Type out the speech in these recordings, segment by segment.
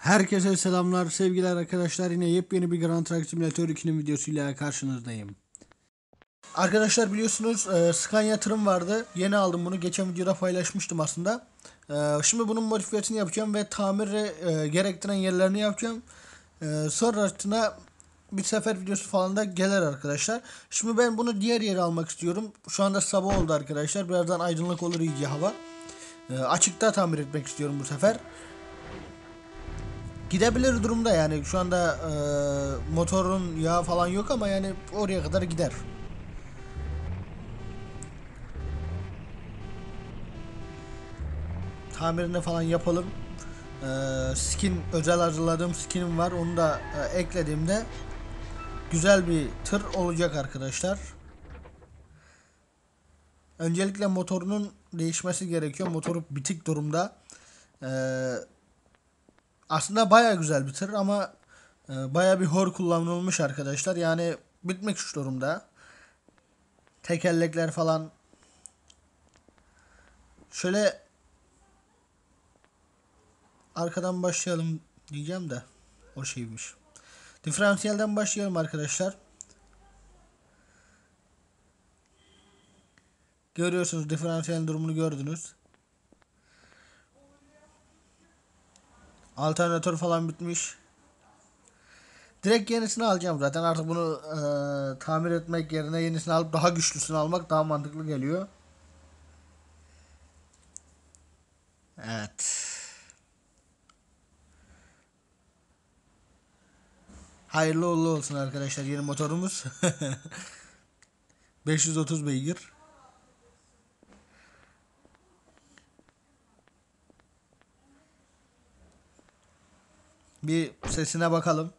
Herkese selamlar, sevgiler arkadaşlar. Yine yepyeni bir Grand Truck Simulator 2'nin videosuyla karşınızdayım. Arkadaşlar biliyorsunuz Scania tırım vardı. Yeni aldım bunu. Geçen videoda paylaşmıştım aslında. Şimdi bunun modifiyesini yapacağım ve tamiri gerektiren yerlerini yapacağım. Sonrasında bir sefer videosu falan da gelir arkadaşlar. Şimdi ben bunu diğer yere almak istiyorum. Şu anda sabah oldu arkadaşlar. Birazdan aydınlık olur iyice hava. Açıkta tamir etmek istiyorum bu sefer. Gidebilir durumda yani şu anda motorun yağı falan yok ama yani oraya kadar gider. Tamirini falan yapalım. Skin özel hazırladığım skinim var, onu da eklediğimde güzel bir tır olacak arkadaşlar. Öncelikle motorunun değişmesi gerekiyor. Motoru bitik durumda. E, Aslında baya güzel bir tır ama baya bir hor kullanılmış arkadaşlar. Yani bitmek şu durumda. Tekerlekler falan. Şöyle arkadan başlayalım diyeceğim de o şeymiş. Diferansiyelden başlayalım arkadaşlar. Görüyorsunuz, diferansiyel durumunu gördünüz. Alternatör falan bitmiş. Direkt yenisini alacağım zaten. Artık bunu tamir etmek yerine yenisini alıp daha güçlüsünü almak daha mantıklı geliyor. Evet. Hayırlı uğurlu olsun arkadaşlar yeni motorumuz. 530 beygir. Bir sesine bakalım.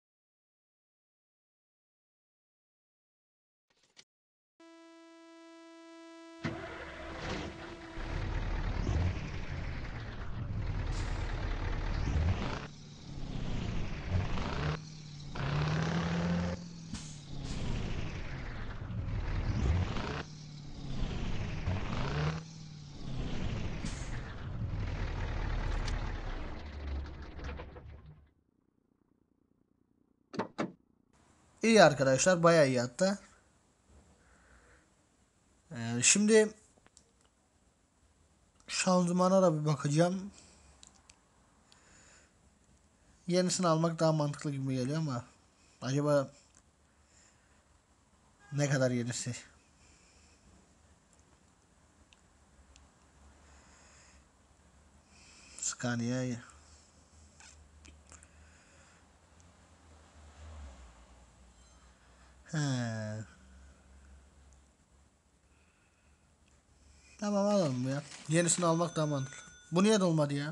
İyi arkadaşlar, bayağı iyi hatta. Şimdi şanzımana da bir bakacağım. Yenisini almak daha mantıklı gibi geliyor ama acaba ne kadar yenisi? Scania. He. Tamam, alalım ya. Yenisini almak daha mantıklı. Bu niye dolmadı ya?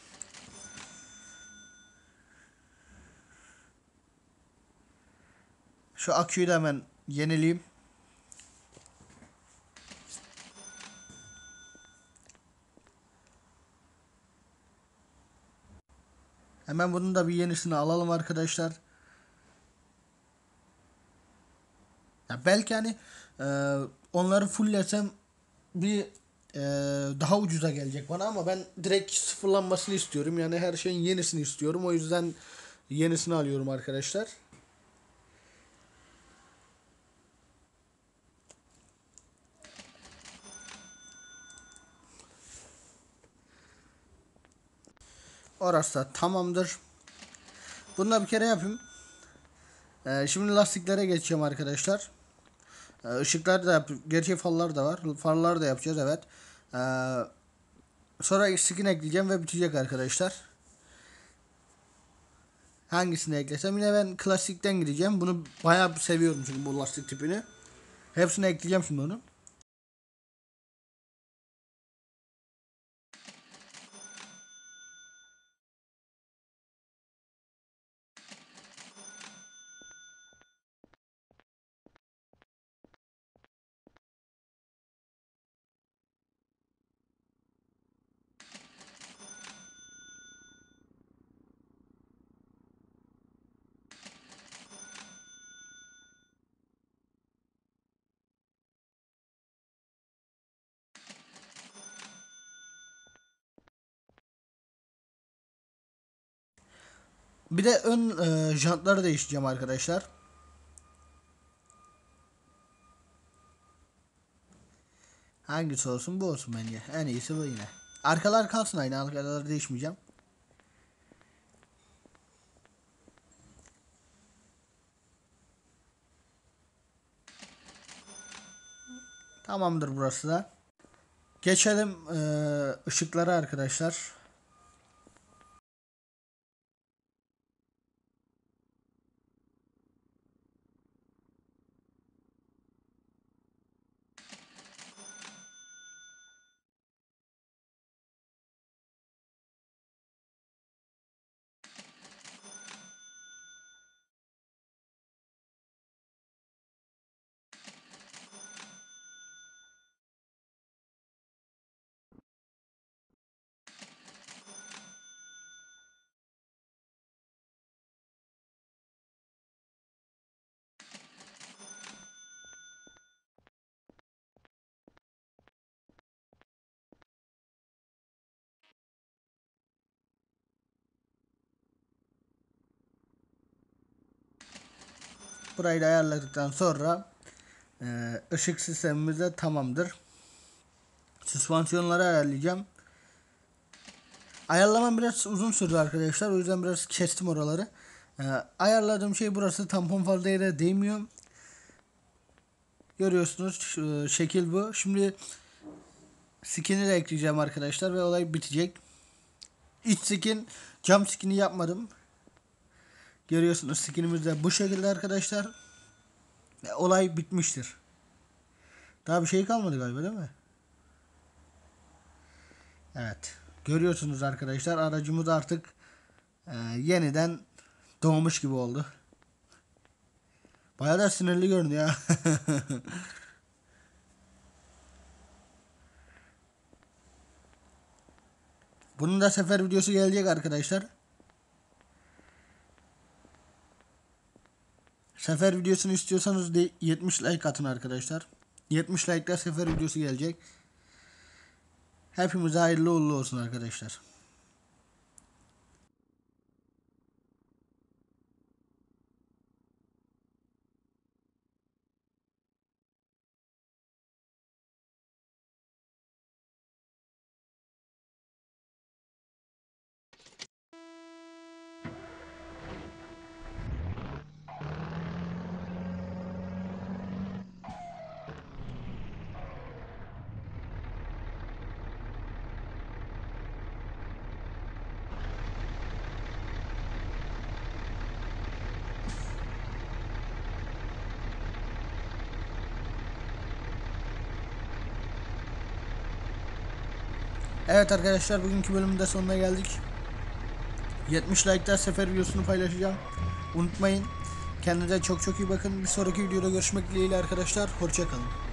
Şu aküyü de hemen yenileyim. Hemen bunun da bir yenisini alalım arkadaşlar. Ya belki hani e, onları fulllesem bir e, daha ucuza gelecek bana ama ben direkt sıfırlanmasını istiyorum. Yani her şeyin yenisini istiyorum. O yüzden yenisini alıyorum arkadaşlar. Orası da tamamdır. Bunu da bir kere yapayım. Şimdi lastiklere geçeceğim arkadaşlar. Işıklar da gerçek farlar da var. Farlar da yapacağız, evet. Ee, Sonra skin ekleyeceğim ve bitecek arkadaşlar. Hangisini eklesem, yine ben klasikten gideceğim. Bunu bayağı seviyorum çünkü bu lastik tipini. Hepsini ekleyeceğim şimdi onu. Bir de ön jantları değiştireceğim arkadaşlar. Hangisi olsun, bu olsun bence. En iyisi bu yine. Arkalar kalsın aynı, arkaları değişmeyeceğim. Tamamdır burası da. Geçelim ışıklara arkadaşlar. Burayı da ayarladıktan sonra ışık sistemimiz de tamamdır. Süspansiyonları ayarlayacağım. Ayarlamam biraz uzun sürdü arkadaşlar. O yüzden biraz kestim oraları. Ayarladığım şey burası. Tampon fazla yere değmiyor. Görüyorsunuz şekil bu. Şimdi skin'i de ekleyeceğim arkadaşlar ve olay bitecek. İç skin, cam skin'i yapmadım. Görüyorsunuz skinimiz de bu şekilde arkadaşlar. Olay bitmiştir. Daha bir şey kalmadı galiba, değil mi? Evet. Görüyorsunuz arkadaşlar, aracımız artık yeniden doğmuş gibi oldu. Bayağı da sinirli görünüyor ya. Bunun da sefer videosu gelecek arkadaşlar. Sefer videosunu istiyorsanız de 70 like atın arkadaşlar. 70 like'da sefer videosu gelecek. Hepimize hayırlı uğurlu olsun arkadaşlar. Evet arkadaşlar, bugünkü bölümün de sonuna geldik. 70 like'da sefer videosunu paylaşacağım. Unutmayın. Kendinize çok çok iyi bakın. Bir sonraki videoda görüşmek dileğiyle arkadaşlar. Hoşça kalın.